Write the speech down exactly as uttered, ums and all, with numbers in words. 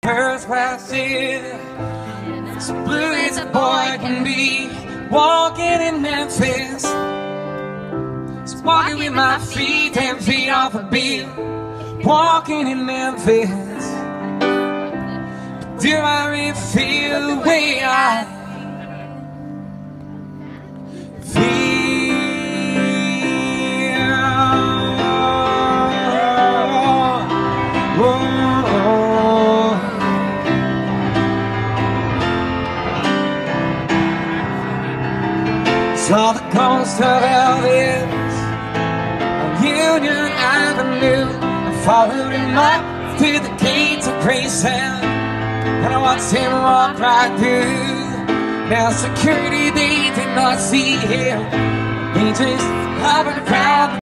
First class in, as blue as a boy can be, walking in Memphis, just walking with my feet ten feet off a beat, walking in Memphis. Do I really feel the way I feel? Saw the ghost of Elvis on Union Avenue. I followed him up to the gates of Graceland, and I watched him walk right through. Now security, they did not see him. They just hovered around.